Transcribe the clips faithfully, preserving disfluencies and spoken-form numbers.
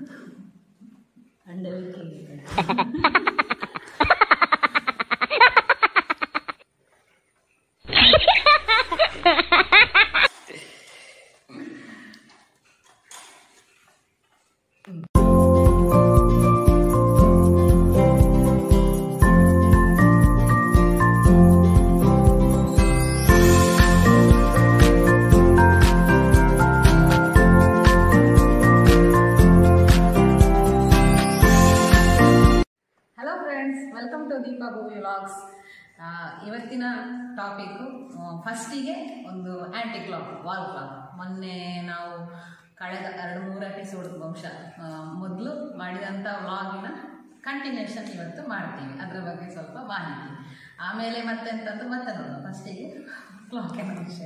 Welcome to Deepa ಭೂಮಿ vlogs. ಇವತ್ತಿನ topic ಫಸ್ಟಿಗೆ ಒಂದು ಆ್ಯಂಟಿ ಕ್ಲಾಕ್, ವಾಲ್ ಕ್ಲಾಕ್. ಮೊನ್ನೆ ನಾವು ಕಳೆದ ಎರಡು ಮೂರು ಎಪಿಸೋಡ್ ಬಹುಶಃ ಮೊದಲು ಮಾಡಿದಂಥ ವ್ಲಾಗಿನ ಕಂಟಿನ್ಯೂಷನ್ ಇವತ್ತು ಮಾಡ್ತೀವಿ. ಅದರ ಬಗ್ಗೆ ಸ್ವಲ್ಪ ಮಾಹಿತಿ, ಆಮೇಲೆ ಮತ್ತೆ ಎಂತಂದು ಮತ್ತೆ ನೋಡೋಣ. ಫಸ್ಟಿಗೆ ಕ್ಲಾಕಿನ ವಿಷಯ.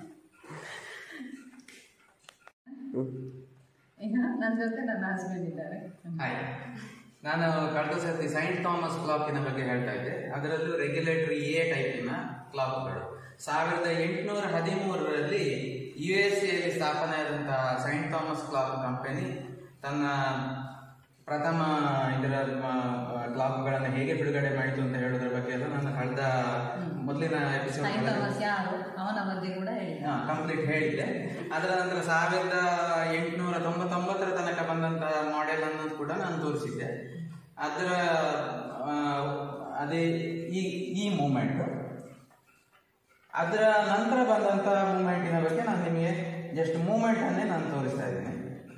ಈಗ ನನ್ನ ಜೊತೆ ನನ್ನ ಹಸ್ಬೆಂಡ್ ಇದ್ದಾರೆ. ನಾನು ಕಳೆದ ಸರ್ತಿ ಸೈಂಟ್ ಥಾಮಸ್ ಕ್ಲಾಕಿನ ಬಗ್ಗೆ ಹೇಳ್ತಾ ಇದ್ದೆ. ಅದರಲ್ಲೂ ರೆಗ್ಯುಲೇಟರಿ ಎ ಟೈಪಿನ ಕ್ಲಾಕ್ಗಳು ಸಾವಿರದ ಎಂಟುನೂರ ಹದಿಮೂರರಲ್ಲಿ ಯು ಎಸ್ ಎಲ್ಲಿ ಸ್ಥಾಪನೆಯಾದಂತಹ ಸೈಂಟ್ ಥಾಮಸ್ ಕ್ಲಾಕ್ ಕಂಪನಿ ತನ್ನ ಪ್ರಥಮ ಇದರ ಕ್ಲಾಕ್ಗಳನ್ನು ಹೇಗೆ ಬಿಡುಗಡೆ ಮಾಡಿತು ಅಂತ ಹೇಳೋದ್ರ ಬಗ್ಗೆ ಎಲ್ಲ ನಾನು ಕಳೆದ ಮೊದಲಿನ ಎಪಿಸೋಡ್ ಕಂಪ್ಲೀಟ್ ಹೇಳಿದ್ದೆ. ಅದರ ನಂತರ ಸಾವಿರದ ಎಂಟುನೂರ ತೊಂಬತ್ತೊಂಬತ್ತರ ತನಕ ಬಂದಂತಹ ಮಾಡೆಲ್ ಅನ್ನು ಕೂಡ ನಾನು ತೋರಿಸಿದ್ದೆ. ಅದರ ಅದೇ ಈ ಈ ಮೂಮೆಂಟ್, ಅದರ ನಂತರ ಬಂದಂತಹ ಮೂಮೆಂಟಿನ ಬಗ್ಗೆ ನಾನು ನಿಮಗೆ ಜಸ್ಟ್ ಮೂಮೆಂಟ್ ಅನ್ನೇ ನಾನು ತೋರಿಸ್ತಾ ಇದ್ದೇನೆ.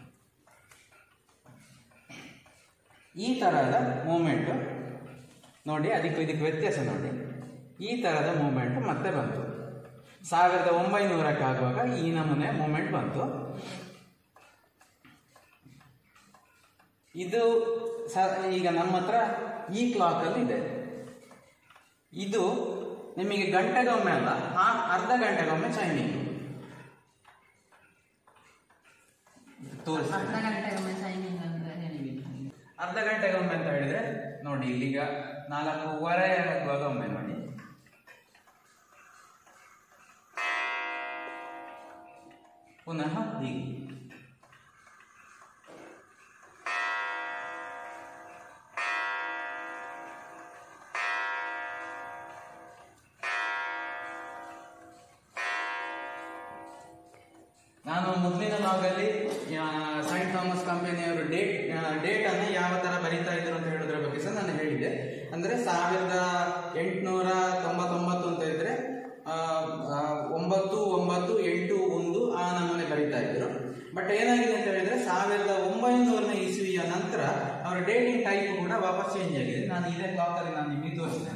ಈ ತರಹದ ಮೂಮೆಂಟ್ ನೋಡಿ, ಅದಕ್ಕೆ ಇದಕ್ಕೆ ವ್ಯತ್ಯಾಸ ನೋಡಿ. ಈ ತರಹದ ಮೂಮೆಂಟ್ ಮತ್ತೆ ಬಂತು ಸಾವಿರದ ಒಂಬೈನೂರಕ್ಕಾಗುವಾಗ. ಈ ನಮೂನೆ ಮೂಮೆಂಟ್ ಬಂತು. ಇದು ಈಗ ನಮ್ಮ ಹತ್ರ ಈ ಕ್ಲಾಕ್ ಅಲ್ಲಿ ಇದೆ. ಇದು ನಿಮಗೆ ಗಂಟೆಗೊಮ್ಮೆ ಅಲ್ಲ, ಅರ್ಧ ಗಂಟೆಗೊಮ್ಮೆ ಚೈನಿಂಗ್ ತೋರಿಸಿ. ಅರ್ಧ ಗಂಟೆಗೊಮ್ಮೆ ಅಂತ ಹೇಳಿದ್ರೆ ನೋಡಿ, ಇಲ್ಲಿಗ ನಾಲ್ಕೂವರೆ ಆಗುವಾಗ ಒಮ್ಮೆ ನೋಡಿ. ಪುನಃ ಹೀಗೆ. ನಾನು ಮೊದಲಿನ ಲಾಗಲ್ಲಿ ಸೈಂಟ್ ಥಾಮಸ್ ಕಂಪನಿಯವರು ಡೇಟ್ ಡೇಟ್ ಅನ್ನು ಯಾವ ತರ ಬರೀತಾ ಇದ್ರು ಅಂತ ಹೇಳೋದ್ರ ಬಗ್ಗೆ ಸಹ ನಾನು ಹೇಳಿದ್ದೆ. ಅಂದ್ರೆ ಸಾವಿರದ ಎಂಟುನೂರ ತೊಂಬತ್ತೊಂಬತ್ತು ಅಂತ ಇದ್ರೆ ಒಂಬತ್ತು ಒಂಬತ್ತು ಎಂಟು ಒಂದು ಆ ನಮೂನೆ ಬರೀತಾ ಇದ್ರು. ಬಟ್ ಏನಾಗಿದೆ ಅಂತ ಹೇಳಿದ್ರೆ ಸಾವಿರದ ಒಂಬೈನೂರನೇ ಇಸ್ವಿಯ ನಂತರ ಅವರ ಡೇಟಿಂಗ್ ಟೈಪ್ ಕೂಡ ವಾಪಸ್ ಚೇಂಜ್ ಆಗಿದೆ. ನಾನು ಇದೇ ಕ್ಲಾಕ್ ಅಲ್ಲಿ ನಾನು ನಿಮಗೆ ತೋರಿಸ್ತೇನೆ.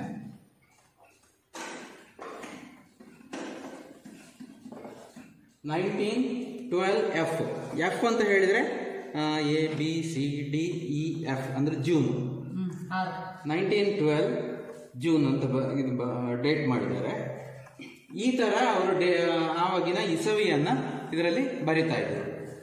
ನೈನ್ಟೀನ್ ಟ್ವೆಲ್ವ್ ಎಫ್ ಎಫ್ ಅಂತ ಹೇಳಿದ್ರೆ A B C D E F ಅಂದ್ರೆ ಜೂನ್. ನೈನ್ಟೀನ್ ಟ್ವೆಲ್ವ್ ಜೂನ್ ಅಂತ ಇದು ಡೇಟ್ ಮಾಡಿದ್ದಾರೆ. ಈ ತರ ಅವರು ಡೇ ಆವಾಗಿನ ಇಸವಿಯನ್ನ ಇದರಲ್ಲಿ ಬರಿತಾ ಇದ್ರು.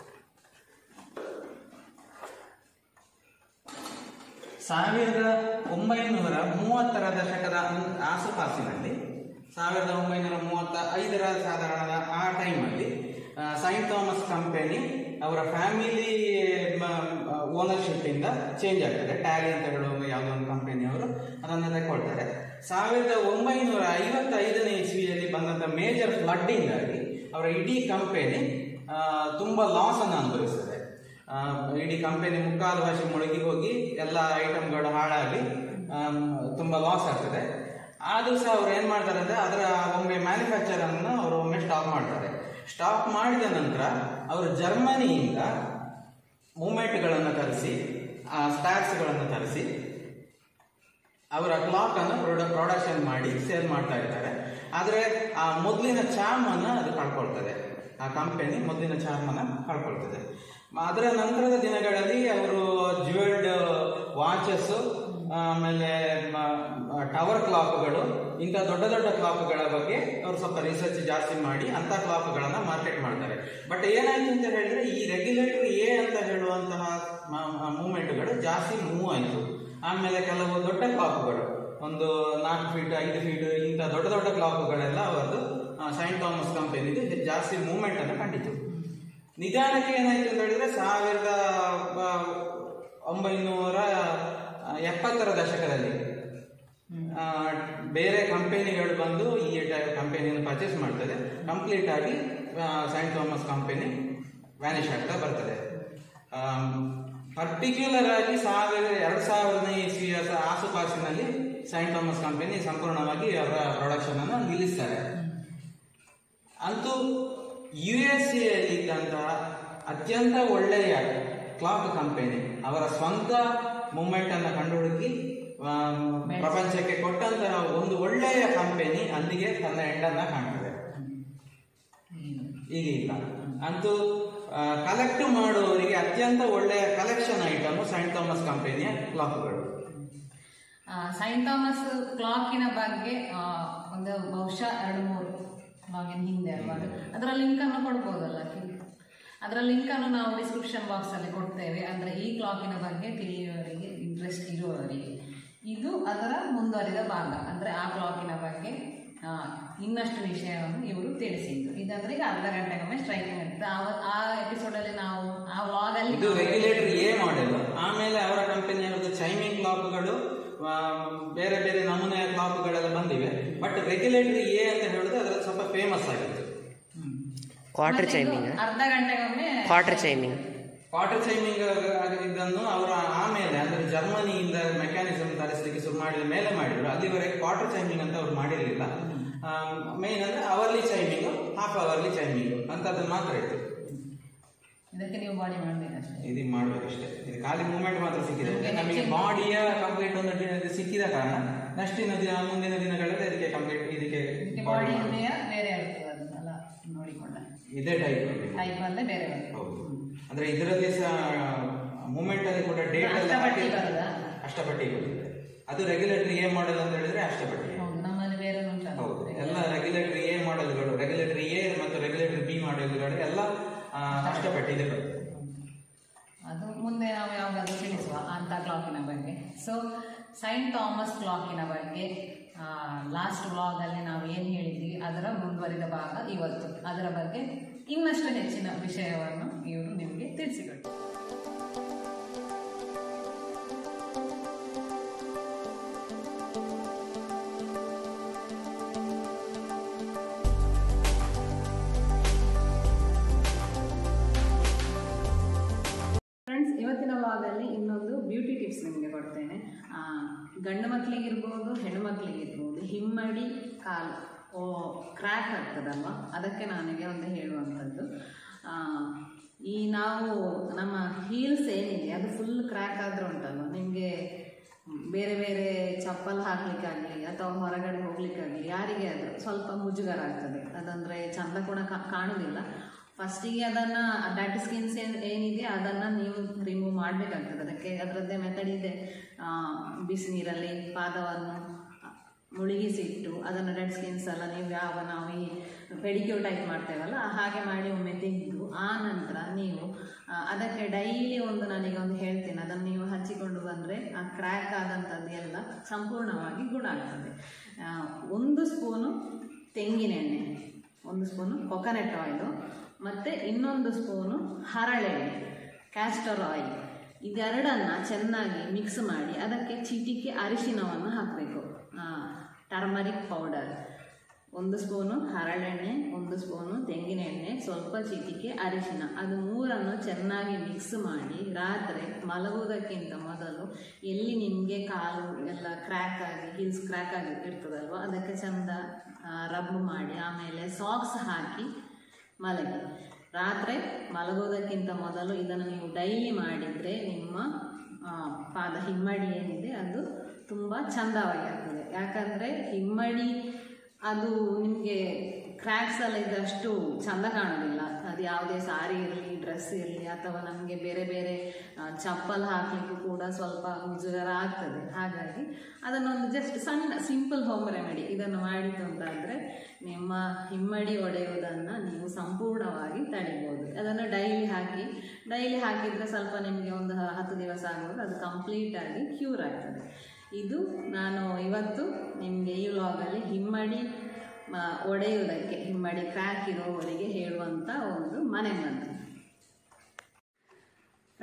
ಸಾವಿರದ ಒಂಬೈನೂರ ಮೂವತ್ತರ ದಶಕದ ಆಸುಪಾಸಿನಲ್ಲಿ, ಸಾವಿರದ ಒಂಬೈನೂರ ಮೂವತ್ತ ಐದರ ಸಾಧಾರಣದ ಆ ಟೈಮಲ್ಲಿ ಸೈಂಟ್ ಥಾಮಸ್ ಕಂಪನಿ ಅವರ ಫ್ಯಾಮಿಲಿ ಓನರ್ಶಿಪ್ ಇಂದ ಚೇಂಜ್ ಆಗ್ತದೆ. ಟ್ಯಾಲಿ ಅಂತ ಹೇಳುವ ಯಾವುದೋ ಒಂದು ಕಂಪನಿಯವರು ಅದನ್ನು ತಗೊಳ್ತಾರೆ. ಸಾವಿರದ ಒಂಬೈನೂರ ಐವತ್ತೈದನೇ ಇಸ್ವಿಯಲ್ಲಿ ಬಂದಂತ ಮೇಜರ್ ಫ್ಲಡ್ಡಿಂಗ್ ಆಗಿ ಅವರ ಇಡೀ ಕಂಪನಿ ತುಂಬಾ ಲಾಸ್ ಅನ್ನು ಅನುಭವಿಸ್ತದೆ. ಇಡೀ ಕಂಪನಿ ಮುಕ್ಕಾಲು ವರ್ಷ ಮುಳುಗಿ ಹೋಗಿ ಎಲ್ಲ ಐಟಮ್ಗಳು ಹಾಳಾಗಿ ತುಂಬಾ ಲಾಸ್ ಆಗ್ತದೆ. ಆದ್ರೂ ಸಹ ಅವ್ರು ಏನ್ ಮಾಡ್ತಾರೆ ಅಂದ್ರೆ ಅದರ ಒಮ್ಮೆ ಮ್ಯಾನುಫ್ಯಾಕ್ಚರ್ ಅನ್ನು ಅವರು ಒಮ್ಮೆ ಸ್ಟಾಪ್ ಮಾಡ್ತಾರೆ. ಸ್ಟಾಪ್ ಮಾಡಿದ ನಂತರ ಅವರು ಜರ್ಮನಿಯಿಂದ ಮೂಮೆಂಟ್ಗಳನ್ನು ತರಿಸಿ, ಆ ಸ್ಟಾಕ್ಸ್ಗಳನ್ನು ತರಿಸಿ ಅವರ ಕ್ಲಾಕ್ ಅನ್ನು ಪ್ರೊಡಕ್ಷನ್ ಮಾಡಿ ಸೇಲ್ ಮಾಡ್ತಾ ಇರ್ತಾರೆ. ಆದ್ರೆ ಆ ಮೊದಲಿನ ಚಾರ್ಮ್ ಅನ್ನ ಅದು ಕಳ್ಕೊಳ್ತದೆ. ಆ ಕಂಪನಿ ಮೊದಲಿನ ಚಾರ್ಮ್ ಅನ್ನ ಕಳ್ಕೊಳ್ತದೆ. ಅದರ ನಂತರದ ದಿನಗಳಲ್ಲಿ ಅವರು ಜ್ಯುವೆಲ್ಡ್ ವಾಚಸ್, ಆಮೇಲೆ ಟವರ್ ಕ್ಲಾಕ್ಗಳು, ಇಂಥ ದೊಡ್ಡ ದೊಡ್ಡ ಕ್ಲಾಕ್ಗಳ ಬಗ್ಗೆ ಅವರು ಸ್ವಲ್ಪ ರಿಸರ್ಚ್ ಜಾಸ್ತಿ ಮಾಡಿ ಅಂತ ಕ್ಲಾಕ್ಗಳನ್ನ ಮಾರ್ಕೆಟ್ ಮಾಡ್ತಾರೆ. ಬಟ್ ಏನಾಯ್ತು ಅಂತ ಹೇಳಿದ್ರೆ ಈ ರೆಗ್ಯುಲೇಟರಿ ಎ ಅಂತ ಹೇಳುವಂತಹ ಮೂವ್ಮೆಂಟ್ಗಳು ಜಾಸ್ತಿ ಮೂವ್ ಆಯಿತು. ಆಮೇಲೆ ಕೆಲವು ದೊಡ್ಡ ಕ್ಲಾಕ್ಗಳು, ಒಂದು ನಾಲ್ಕು ಫೀಟ್ ಐದು ಫೀಟ್ ಇಂಥ ದೊಡ್ಡ ದೊಡ್ಡ ಕ್ಲಾಕ್ಗಳೆಲ್ಲ ಅವರದು ಸೈಂಟ್ ಥಾಮಸ್ ಕಂಪನಿದು ಜಾಸ್ತಿ ಮೂವ್ಮೆಂಟ್ ಅನ್ನು ಕಂಡಿತು. ನಿಧಾನಕ್ಕೆ ಏನಾಯ್ತು ಅಂತ ಹೇಳಿದ್ರೆ ಸಾವಿರದ ಒಂಬೈನೂರ ಎಪ್ಪತ್ತರ ದಶಕದಲ್ಲಿ ಬೇರೆ ಕಂಪೆನಿಗಳು ಬಂದು ಈ ಕಂಪೆನಿಯನ್ನು ಪರ್ಚೇಸ್ ಮಾಡ್ತದೆ. ಕಂಪ್ಲೀಟ್ ಆಗಿ ಸೈಂಟ್ ಥಾಮಸ್ ಕಂಪೆನಿ ವ್ಯಾನಿಷ್ ಆಗ್ತಾ ಬರ್ತದೆ. ಪರ್ಟಿಕ್ಯುಲರ್ ಆಗಿ ಸಾವಿರ ಎರಡು ಸಾವಿರನೇ ಇಸ್ವಿಯ ಆಸುಪಾಸಿನಲ್ಲಿ ಸೈಂಟ್ ಥಾಮಸ್ ಕಂಪೆನಿ ಸಂಪೂರ್ಣವಾಗಿ ಅವರ ಪ್ರೊಡಕ್ಷನ್ ಅನ್ನು ನಿಲ್ಲಿಸ್ತಾರೆ. ಅಂತೂ ಯು ಎಸ್ ಎಲ್ಲಿದ್ದಂತಹ ಅತ್ಯಂತ ಒಳ್ಳೆಯ ಕ್ಲಾಕ್ ಕಂಪೆನಿ ಅವರ ಸ್ವಂತ ಮೂವ್ಮೆಂಟ್ ಅನ್ನು ಕಂಡುಹುಡುಕಿ ಪ್ರಪಂಚಕ್ಕೆ ಕೊಟ್ಟಂತಹ ಒಂದು ಒಳ್ಳೆಯ ಕಂಪೆನಿ ಅಲ್ಲಿಗೆ ತನ್ನ ಎಂಡನ್ನ ಕಾಣ್ತದೆ. ಈಗ ಇಲ್ಲ. ಅಂತೂ ಕಲೆಕ್ಟ್ ಮಾಡುವವರಿಗೆ ಅತ್ಯಂತ ಒಳ್ಳೆಯ ಕಲೆಕ್ಷನ್ ಐಟಮ್ ಸೈಂಟ್ ಥಾಮಸ್ ಕಂಪೆನಿಯ ಕ್ಲಾಕ್ಗಳು. ಸೈಂಟ್ ಥಾಮಸ್ ಕ್ಲಾಕಿನ ಬಗ್ಗೆ ಒಂದು ಬಹುಶಃ ಎರಡು ಮೂರು ಕ್ಲಾಕಿನ ಹಿಂದೆ ಅಲ್ವಾ, ಅದರ ಲಿಂಕ್ ಅನ್ನು ಕೊಡ್ಬೋದಲ್ಲ? ಅದರ ಲಿಂಕ್ ಅನ್ನು ನಾವು ಡಿಸ್ಕ್ರಿಪ್ಷನ್ ಬಾಕ್ಸ್ ಅಲ್ಲಿ ಕೊಡ್ತೇವೆ. ಅಂದ್ರೆ ಈ ಕ್ಲಾಕಿನ ಬಗ್ಗೆ ತಿಳಿಯುವವರಿಗೆ, ಇಂಟ್ರೆಸ್ಟ್ ಇರುವವರಿಗೆ. ಇದು ಅದರ ಮುಂದುವರಿದ ಭಾಗ. ಅಂದ್ರೆ ಆ ಕ್ಲಾಕಿನ ಬಗ್ಗೆ ಇನ್ನಷ್ಟು ವಿಷಯವನ್ನು ಇವರು ತಿಳಿಸಿದ್ರು. ಇದಂದ್ರೆ ಈಗ ಅರ್ಧ ಗಂಟೆಗೊಮ್ಮೆ ಸ್ಟ್ರೈಕಿಂಗ್ ಇರ್ತದೆ. ಆ ಎಪಿಸೋಡ್ ಅಲ್ಲಿ ನಾವು ಆ ವ್ಲಾಗ್ ಅಲ್ಲಿ ಇದು ರೆಗ್ಯುಲೇಟರ್ ಎ ಮಾಡೆಲ್. ಆಮೇಲೆ ಅವರ ಕಂಪನಿಯದ್ದು ಚೈಮಿಂಗ್ ಕ್ಲಾಕ್ಗಳು, ಬೇರೆ ಬೇರೆ ನಮೂನೆಯ ಕ್ಲಾಕ್ಗಳೆಲ್ಲ ಬಂದಿವೆ. ಬಟ್ ರೆಗ್ಯುಲೇಟರ್ ಎ ಅಂತ ಹೇಳಿದ್ರೆ ಅದ್ರಲ್ಲಿ ಸ್ವಲ್ಪ ಫೇಮಸ್ ಆಗಿತ್ತು. ಕ್ವಾರ್ಟರ್ ಚೈಮಿಂಗ್, ಅರ್ಧ ಗಂಟೆಗೊಮ್ಮೆ ಕ್ವಾರ್ಟರ್ ಚೈಮಿಂಗ್ ಕ್ವಾರ್ಟರ್ ಚೈಮಿಂಗ್ ಇದನ್ನು ಅವರು ಆಮೇಲೆ ಅಂದ್ರೆ ಜರ್ಮನಿಯಿಂದ ಮೆಕ್ಯಾನಿಸಮ್ ತರಿಸಲಿಕ್ಕೆ ಶುರು ಮಾಡಿದ ಮೇಲೆ ಮಾಡಿದ್ರು. ಅಲ್ಲಿವರೆಗೆ ಕ್ವಾರ್ಟರ್ ಚೈಮಿಂಗ್ ಅಂತ ಅವ್ರು ಮಾಡಿರಲಿಲ್ಲ. ಮೇನ್ ಅಂದ್ರೆ hourly chiming, half hourly chiming ಅಂತದ್ದು ಮಾತ್ರ ಇತ್ತು. ಇದಕ್ಕೆ ನೀವು ಬಾಡಿ ಮಾಡಬೇಕಷ್ಟೇ, ಇದು ಮಾಡ್ಬೇಕಷ್ಟೇ. ಇದು ಖಾಲಿ ಮೂವ್ಮೆಂಟ್ ಮಾತ್ರ ಸಿಕ್ಕಿದೆ. ನಮಗೆ ಬಾಡಿಯ ಕಂಪ್ಲೀಟ್ ಒಂದು ಸಿಕ್ಕಿದ ಕಾರಣ ನೆಕ್ಸ್ಟಿನ ದಿನ ಮುಂದಿನ ದಿನಗಳಲ್ಲಿ ಅದಕ್ಕೆ ಕಂಪ್ಲೀಟ್ ಇದಕ್ಕೆ ಬಾಡಿ ಬೇರೆ ಅಲ್ಲ ನೋಡಿಕೊಂಡ ಇದೇ ಟೈಪ್ ಟೈಪ್ ಅಲ್ಲೇ ಬೇರೆ. ಹೌದು. ಅಂದ್ರೆ ಇದರಲ್ಲಿ ಸಹ ಮೂಮೆಂಟ್ ಅಲ್ಲಿ ಕೂಡ ಡೇಟ್ ಎಲ್ಲ ಅಷ್ಟಪಟ್ಟಿ ಬರುತ್ತೆ. ಅದು ರೆಗ್ಯುಲೇಟರಿ ಎ ಮಾಡೆಲ್ ಅಂತ ಹೇಳಿದ್ರೆ ಅಷ್ಟಪಟ್ಟಿ. ನಮ್ಮಲ್ಲಿ ಬೇರೆ ಹೌದು. ಎಲ್ಲ ರೆಗ್ಯುಲೇಟರಿ ಎ ಮಾಡೆಲ್ಗಳು, ರೆಗ್ಯುಲೇಟರಿ ಎ ಮತ್ತು ರೆಗ್ಯುಲೇಟರಿ ಬಿ ಮಾಡೆಲ್ಗಳು ಎಲ್ಲ ಅಷ್ಟಪಟ್ಟಿ ಇದೆ ಬರುತ್ತೆ. ಅದು ಮುಂದೆ ನಾವು ಯಾವಾಗಾದ್ರೂ ತಿಳಿಸುವ ಅಂತ ಕ್ಲಾಕಿನ ಬಗ್ಗೆ. ಸೊ ಸೈಂಟ್ ಥಾಮಸ್ ಕ್ಲಾಕಿನ ಬಗ್ಗೆ ಲಾಸ್ಟ್ ವ್ಲಾಗ್ ಅಲ್ಲಿ ನಾವು ಏನು ಹೇಳಿದ್ವಿ ಅದರ ಮುಂದುವರಿದ ಭಾಗ ಇವತ್ತು. ಅದರ ಬಗ್ಗೆ ಇನ್ನಷ್ಟು ಹೆಚ್ಚಿನ ವಿಷಯವನ್ನು ಇವರು ನಿಮಗೆ ತಿಳಿಸಿಕೊಟ್ಟು. ಫ್ರೆಂಡ್ಸ್, ಇವತ್ತಿನ ವ್ಲಾಗಲ್ಲಿ ಇನ್ನೊಂದು ಬ್ಯೂಟಿ ಟಿಪ್ಸ್ ನಿಮಗೆ ಕೊಡ್ತೇನೆ. ಗಂಡು ಮಕ್ಕಳಿಗಿರ್ಬೋದು, ಹೆಣ್ಣು ಮಕ್ಕಳಿಗಿರ್ಬೋದು, ಹಿಮ್ಮಡಿ ಕಾಲು ಓ ಕ್ರ್ಯಾಕ್ ಆಗ್ತದಲ್ವ, ಅದಕ್ಕೆ ನನಗೆ ಒಂದು ಹೇಳುವಂಥದ್ದು. ಈ ನಾವು ನಮ್ಮ ಹೀಲ್ಸ್ ಏನಿದೆ ಅದು ಫುಲ್ ಕ್ರ್ಯಾಕ್ ಆದರೂ ಉಂಟಲ್ವ, ನಿಮಗೆ ಬೇರೆ ಬೇರೆ ಚಪ್ಪಲ್ ಹಾಕ್ಲಿಕ್ಕಾಗಲಿ ಅಥವಾ ಹೊರಗಡೆ ಹೋಗ್ಲಿಕ್ಕಾಗಲಿ ಯಾರಿಗೆ ಆದರೂ ಸ್ವಲ್ಪ ಮುಜುಗರ ಆಗ್ತದೆ. ಅದಂದರೆ ಚಂದ ಕೂಡ ಕಾಣೋದಿಲ್ಲ. ಫಸ್ಟಿಗೆ ಅದನ್ನು ಡೆಡ್ ಸ್ಕಿನ್ಸ್ ಏನು ಏನಿದೆ ಅದನ್ನು ನೀವು ರಿಮೂವ್ ಮಾಡಬೇಕಾಗ್ತದೆ. ಅದಕ್ಕೆ ಅದರದ್ದೇ ಮೆಥಡ್ ಇದೆ. ಬಿಸಿ ನೀರಲ್ಲಿ ಪಾದವನ್ನು ಮುಳುಗಿಸಿಟ್ಟು ಅದನ್ನು ಡೆಡ್ ಸ್ಕಿನ್ಸ್ ಎಲ್ಲ ನೀವು ಯಾವ ನಾವು ಈ ಪೆಡಿಕ್ಯೂರ್ ಟೈಪ್ ಮಾಡ್ತೇವಲ್ಲ ಹಾಗೆ ಮಾಡಿ ಒಮ್ಮೆ ತೆಗೆದು ಆ ನಂತರ ನೀವು ಅದಕ್ಕೆ ಡೈಲಿ ಒಂದು ನನಗೆ ಒಂದು ಹೇಳ್ತೇನೆ, ಅದನ್ನು ನೀವು ಹಚ್ಚಿಕೊಂಡು ಬಂದರೆ ಆ ಕ್ರ್ಯಾಕ್ ಆದಂಥದ್ದು ಎಲ್ಲ ಸಂಪೂರ್ಣವಾಗಿ ಗುಣ ಆಗ್ತದೆ. ಒಂದು ಸ್ಪೂನು ತೆಂಗಿನೆಣ್ಣೆ, ಒಂದು ಸ್ಪೂನು ಕೊಕೊನಟ್ ಆಯಿಲು ಮತ್ತು ಇನ್ನೊಂದು ಸ್ಪೂನು ಹರಳೆಣ್ಣೆ, ಕ್ಯಾಸ್ಟರ್ ಆಯಿಲ್, ಇದೆರಡನ್ನು ಚೆನ್ನಾಗಿ ಮಿಕ್ಸ್ ಮಾಡಿ ಅದಕ್ಕೆ ಚಿಟಿಕೆ ಅರಿಶಿನವನ್ನು ಹಾಕಬೇಕು. ಟರ್ಮರಿಕ್ ಪೌಡರ್, ಒಂದು ಸ್ಪೂನು ಹರಳೆಣ್ಣೆ, ಒಂದು ಸ್ಪೂನು ತೆಂಗಿನೆಣ್ಣೆ, ಸ್ವಲ್ಪ ಚಿಟಿಕೆ ಅರಿಶಿನ, ಅದು ಮೂರನ್ನು ಚೆನ್ನಾಗಿ ಮಿಕ್ಸ್ ಮಾಡಿ ರಾತ್ರಿ ಮಲಗುವುದಕ್ಕಿಂತ ಮೊದಲು ಎಲ್ಲಿ ನಿಮಗೆ ಕಾಲು ಎಲ್ಲ ಕ್ರ್ಯಾಕ್ ಆಗಿ ಹೀಲ್ಸ್ ಕ್ರ್ಯಾಕ್ ಆಗಿ ಇರ್ತದಲ್ವ ಅದಕ್ಕೆ ಚೆಂದ ರಬ್ ಮಾಡಿ ಆಮೇಲೆ ಸಾಕ್ಸ್ ಹಾಕಿ ಮಲಗಿ. ರಾತ್ರಿ ಮಲಗೋದಕ್ಕಿಂತ ಮೊದಲು ಇದನ್ನು ನೀವು ಡೈಲಿ ಮಾಡಿದರೆ ನಿಮ್ಮ ಪಾದ ಹಿಮ್ಮಡಿ ಏನಿದೆ ಅದು ತುಂಬ ಚೆಂದವಾಗಿ ಆಗ್ತದೆ. ಯಾಕಂದರೆ ಹಿಮ್ಮಡಿ ಅದು ನಿಮಗೆ ಕ್ರ್ಯಾಕ್ಸ್ ಎಲ್ಲ ಇದಷ್ಟು ಚೆಂದ ಕಾಣೋದಿಲ್ಲ. ಅದು ಯಾವುದೇ ಸಾರಿ ಇರಲಿ, ಡ್ರೆಸ್ ಇರಲಿ ಅಥವಾ ನಮಗೆ ಬೇರೆ ಬೇರೆ ಚಪ್ಪಲ್ ಹಾಕಲಿಕ್ಕೂ ಕೂಡ ಸ್ವಲ್ಪ ಮುಜುಗರ ಆಗ್ತದೆ. ಹಾಗಾಗಿ ಅದನ್ನೊಂದು ಜಸ್ಟ್ ಸಣ್ಣ ಸಿಂಪಲ್ ಹೋಮ್ ರೆಮಿಡಿ ಇದನ್ನು ಮಾಡಿತು ಅಂತಾದರೆ ನಿಮ್ಮ ಹಿಮ್ಮಡಿ ಒಡೆಯುವುದನ್ನು ನೀವು ಸಂಪೂರ್ಣವಾಗಿ ತಡಿಬೋದು. ಅದನ್ನು ಡೈಲಿ ಹಾಕಿ ಡೈಲಿ ಹಾಕಿದರೆ ಸ್ವಲ್ಪ ನಿಮಗೆ ಒಂದು ಹತ್ತು ದಿವಸ ಆಗುವಾಗ ಅದು ಕಂಪ್ಲೀಟಾಗಿ ಕ್ಯೂರ್ ಆಗ್ತದೆ. ಇದು ನಾನು ಇವತ್ತು ನಿಮಗೆ ಈ ವ್ಲಾಗಲ್ಲಿ ಹಿಮ್ಮಡಿ ಒಡೆಯುವುದಕ್ಕೆ, ಹಿಮ್ಮಡಿ ಕ್ರ್ಯಾಕ್ ಇರೋವರಿಗೆ ಹೇಳುವಂಥ ಒಂದು ಮನೆ ಮದ್ದು.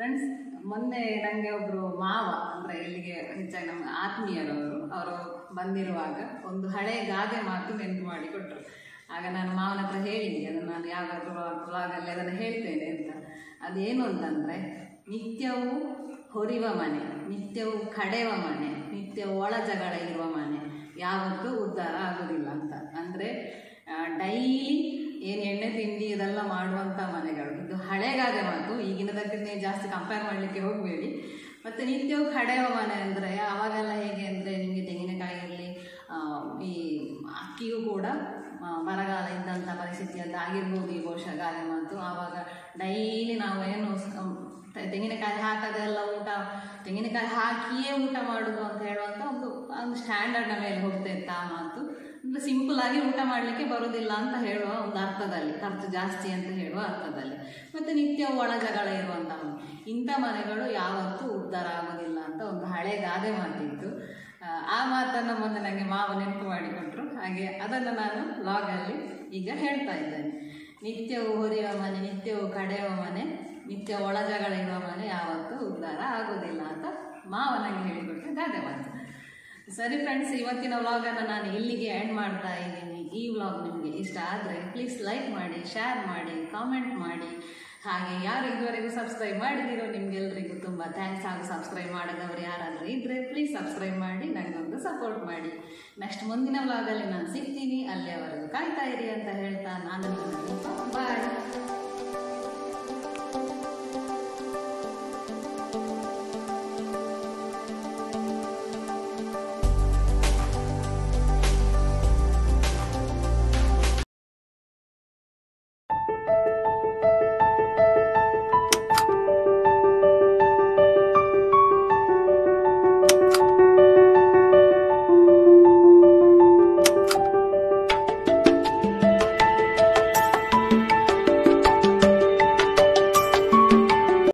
ಫ್ರೆಂಡ್ಸ್, ಮೊನ್ನೆ ನನಗೆ ಒಬ್ಬರು ಮಾವ ಅಂದರೆ ಇಲ್ಲಿಗೆ ಹೆಚ್ಚಾಗಿ ನಮ್ಮ ಆತ್ಮೀಯರವರು ಅವರು ಬಂದಿರುವಾಗ ಒಂದು ಹಳೆ ಗಾದೆ ಮಾತು ನೆನಪು ಮಾಡಿ ಕೊಟ್ಟರು. ಆಗ ನಾನು ಮಾವನ ಹತ್ರ ಹೇಳಿದ್ದೆ, ಅದನ್ನು ನಾನು ಯಾವಾಗಲೂ ಬ್ಲಾಗಲ್ಲಿ ಅದನ್ನು ಹೇಳ್ತೇನೆ ಅಂತ. ಅದೇನು ಅಂತಂದರೆ, ನಿತ್ಯವೂ ಹೊರಿವ ಮನೆ, ನಿತ್ಯವೂ ಕಡೆವ ಮನೆ, ನಿತ್ಯವೂ ಒಳ ಜಗಳ ಇರುವ ಮನೆ ಯಾವತ್ತೂ ಉದ್ಧಾರ ಆಗೋದಿಲ್ಲ ಅಂತ. ಅಂದರೆ ಡೈಲಿ ಏನು ಎಣ್ಣೆ ತಿಂಡಿ ಇದೆಲ್ಲ ಮಾಡುವಂಥ ಮನೆಗಳು, ಇದು ಹಳೆಗಾದೆ ಮಾತು. ಈಗಿನದಕ್ಕೆ ಜಾಸ್ತಿ ಕಂಪೇರ್ ಮಾಡಲಿಕ್ಕೆ ಹೋಗಬೇಡಿ. ಮತ್ತು ನಿತ್ಯವೂ ಕಡೆಯುವ ಮನೆ ಅಂದರೆ ಆವಾಗೆಲ್ಲ ಹೇಗೆ ಅಂದರೆ, ನಿಮಗೆ ತೆಂಗಿನಕಾಯಿ ಇರಲಿ, ಈ ಅಕ್ಕಿಯೂ ಕೂಡ ಬರಗಾಲ ಇದ್ದಂಥ ಪರಿಸ್ಥಿತಿ ಅಂತ ಆಗಿರ್ಬೋದು ಈ ಬಹುಶಃ ಗಾದೆ ಮಾತು. ಆವಾಗ ಡೈಲಿ ನಾವು ಏನು ತೆಂಗಿನಕಾಯಿ ಹಾಕೋದೆಲ್ಲ ಊಟ, ತೆಂಗಿನಕಾಯಿ ಹಾಕಿಯೇ ಊಟ ಮಾಡೋದು ಅಂತ ಹೇಳುವಂಥ ಒಂದು ಒಂದು ಸ್ಟ್ಯಾಂಡರ್ಡ್ನ ಮೇಲೆ ಹೋಗ್ತಾ ಇತ್ತು ಆ ಮಾತು. ಅಂದರೆ ಸಿಂಪಲ್ ಆಗಿ ಊಟ ಮಾಡಲಿಕ್ಕೆ ಬರೋದಿಲ್ಲ ಅಂತ ಹೇಳುವ ಒಂದು ಅರ್ಥದಲ್ಲಿ, ಖರ್ಚು ಜಾಸ್ತಿ ಅಂತ ಹೇಳುವ ಅರ್ಥದಲ್ಲಿ. ಮತ್ತು ನಿತ್ಯ ಒಳ ಜಗಳ ಇರುವಂಥ ಇಂಥ ಮನೆಗಳು ಯಾವತ್ತೂ ಉದ್ಧಾರ ಆಗೋದಿಲ್ಲ ಅಂತ ಒಂದು ಹಳೆ ಗಾದೆ ಮಾತಿತ್ತು. ಆ ಮಾತನ್ನು ಮೊನ್ನೆ ನನಗೆ ಮಾವ ನೆನಪು ಮಾಡಿಕೊಟ್ರು. ಹಾಗೆ ಅದನ್ನು ನಾನು ಲಾಗಲ್ಲಿ ಈಗ ಹೇಳ್ತಾ ಇದ್ದೇನೆ. ನಿತ್ಯವೂ ಹೊರೆಯುವ ಮನೆ, ನಿತ್ಯವೂ ಕಡೆಯುವ ಮನೆ, ನಿತ್ಯ ಒಳ ಜಗಳ ಇರುವ ಮನೆ ಯಾವತ್ತೂ ಉದ್ಧಾರ ಆಗೋದಿಲ್ಲ ಅಂತ ಮಾವ ನನಗೆ ಹೇಳಿಕೊಟ್ರೆ ಗಾದೆ ಮಾತು. ಸರಿ ಫ್ರೆಂಡ್ಸ್, ಇವತ್ತಿನ ವ್ಲಾಗನ್ನು ನಾನು ಇಲ್ಲಿಗೆ ಎಂಡ್ ಮಾಡ್ತಾ ಇದ್ದೀನಿ. ಈ ವ್ಲಾಗ್ ನಿಮಗೆ ಇಷ್ಟ ಆದರೆ ಪ್ಲೀಸ್ ಲೈಕ್ ಮಾಡಿ, ಶೇರ್ ಮಾಡಿ, ಕಾಮೆಂಟ್ ಮಾಡಿ. ಹಾಗೆ ಯಾರು ಇದುವರೆಗೂ ಸಬ್ಸ್ಕ್ರೈಬ್ ಮಾಡಿದಿರೋ ನಿಮಗೆಲ್ಲರಿಗೂ ತುಂಬ ಥ್ಯಾಂಕ್ಸ್. ಹಾಗೂ ಸಬ್ಸ್ಕ್ರೈಬ್ ಮಾಡಿದವರು ಯಾರಾದರೂ ಇದ್ದರೆ ಪ್ಲೀಸ್ ಸಬ್ಸ್ಕ್ರೈಬ್ ಮಾಡಿ ನನಗೊಂದು ಸಪೋರ್ಟ್ ಮಾಡಿ. ನೆಕ್ಸ್ಟ್ ಮುಂದಿನ ವ್ಲಾಗಲ್ಲಿ ನಾನು ಸಿಗ್ತೀನಿ. ಅಲ್ಲಿಯವರೆಗೂ ಕಾಯ್ತಾ ಇರಿ ಅಂತ ಹೇಳ್ತಾ ನಾನು ಬಾಯ್.